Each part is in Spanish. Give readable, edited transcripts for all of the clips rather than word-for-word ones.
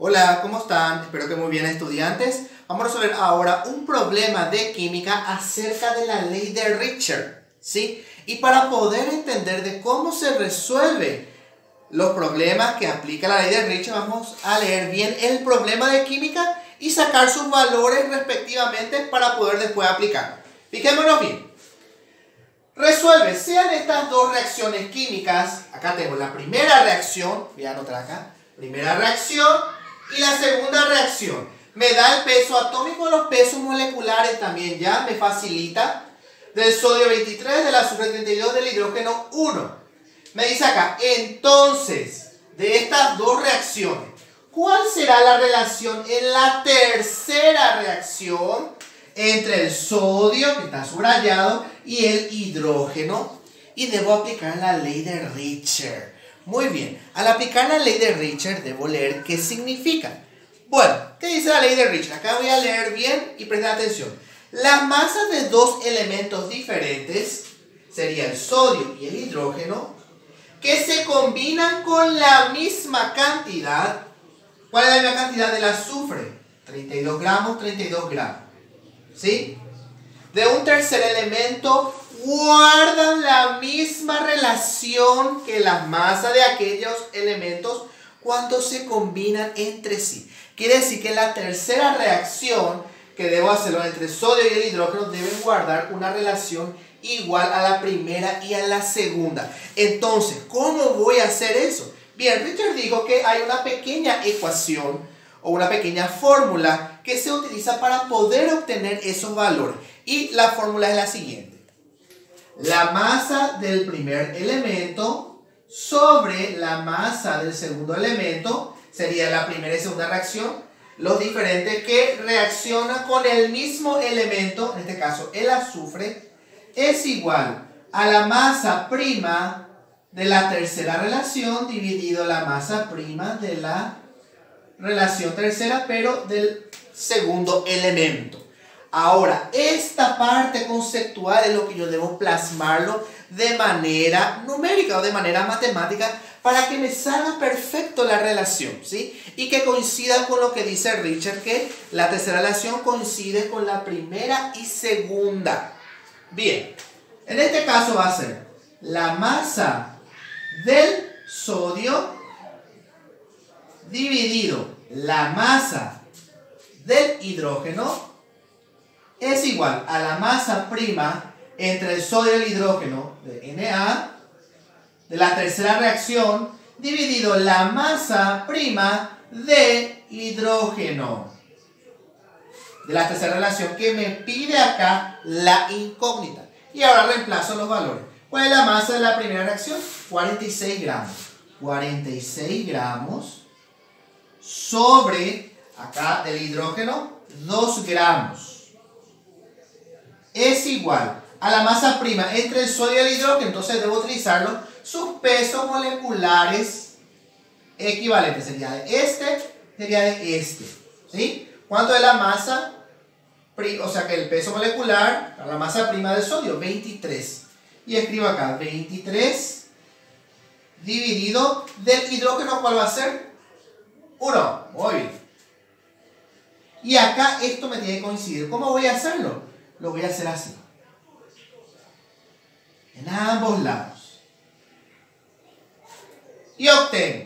Hola, ¿cómo están? Espero que muy bien, estudiantes. Vamos a resolver ahora un problema de química acerca de la ley de Richter, ¿sí? Y para poder entender de cómo se resuelve los problemas que aplica la ley de Richter, vamos a leer bien el problema de química y sacar sus valores respectivamente para poder después aplicar. Fijémonos bien. Resuelve, sean estas dos reacciones químicas. Acá tengo la primera reacción, voy a anotar acá, primera reacción y la segunda reacción. Me da el peso atómico, los pesos moleculares también ya me facilita. Del sodio 23, del azufre 32, del hidrógeno 1. Me dice acá, entonces, de estas dos reacciones, ¿cuál será la relación en la tercera reacción entre el sodio, que está subrayado, y el hidrógeno? Y debo aplicar la ley de Richter. Muy bien, al aplicar la ley de Richter debo leer qué significa. Bueno, ¿qué dice la ley de Richter? Acá voy a leer bien y presten atención. Las masas de dos elementos diferentes, sería el sodio y el hidrógeno, que se combinan con la misma cantidad. ¿Cuál es la misma cantidad del azufre? 32 gramos, 32 gramos. ¿Sí? De un tercer elemento guardan la misma relación que las masas de aquellos elementos cuando se combinan entre sí. Quiere decir que la tercera reacción que debo hacerlo entre el sodio y el hidrógeno deben guardar una relación igual a la primera y a la segunda. Entonces, ¿cómo voy a hacer eso? Bien, Richter dijo que hay una pequeña ecuación o una pequeña fórmula que se utiliza para poder obtener esos valores. Y la fórmula es la siguiente. La masa del primer elemento sobre la masa del segundo elemento sería la primera y segunda reacción. Los diferentes que reaccionan con el mismo elemento, en este caso el azufre, es igual a la masa prima de la tercera relación dividido la masa prima de la relación tercera, pero del segundo elemento. Ahora, esta parte conceptual es lo que yo debo plasmarlo de manera numérica o de manera matemática para que me salga perfecto la relación, ¿sí? Y que coincida con lo que dice Richter, que la tercera relación coincide con la primera y segunda. Bien, en este caso va a ser la masa del sodio dividido la masa del hidrógeno es igual a la masa prima entre el sodio y el hidrógeno de Na de la tercera reacción dividido la masa prima de hidrógeno de la tercera relación que me pide acá la incógnita. Y ahora reemplazo los valores. ¿Cuál es la masa de la primera reacción? 46 gramos. 46 gramos sobre, acá del hidrógeno, 2 gramos. Es igual a la masa prima entre el sodio y el hidrógeno. Entonces debo utilizarlo. Sus pesos moleculares equivalentes. Sería de este. ¿Sí? ¿Cuánto es la masa? O sea que el peso molecular, la masa prima del sodio, 23. Y escribo acá, 23 dividido del hidrógeno, ¿cuál va a ser? 1. Muy bien. Y acá esto me tiene que coincidir. ¿Cómo voy a hacerlo? Lo voy a hacer así. En ambos lados. Y obtengo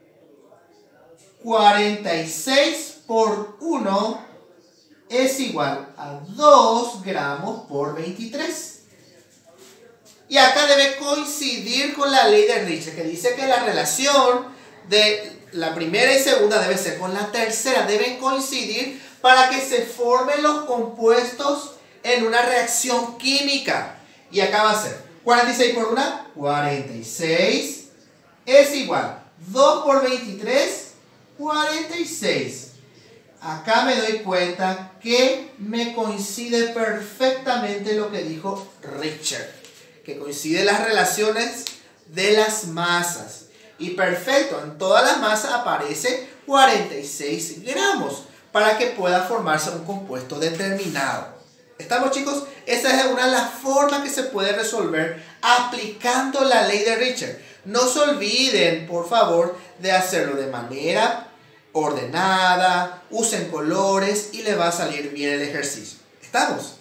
46 por 1 es igual a 2 gramos por 23. Y acá debe coincidir con la ley de Richter, que dice que la relación de la primera y segunda debe ser con la tercera. Deben coincidir para que se formen los compuestos en una reacción química. Y acá va a ser 46 por 1, 46 es igual a 2 por 23, 46. Acá me doy cuenta que me coincide perfectamente lo que dijo Richter, que coinciden las relaciones de las masas. Y perfecto, en todas las masas aparece 46 gramos para que pueda formarse un compuesto determinado. ¿Estamos, chicos? Esa es una de las formas que se puede resolver aplicando la ley de Richter. No se olviden, por favor, de hacerlo de manera ordenada, usen colores y le va a salir bien el ejercicio. ¿Estamos?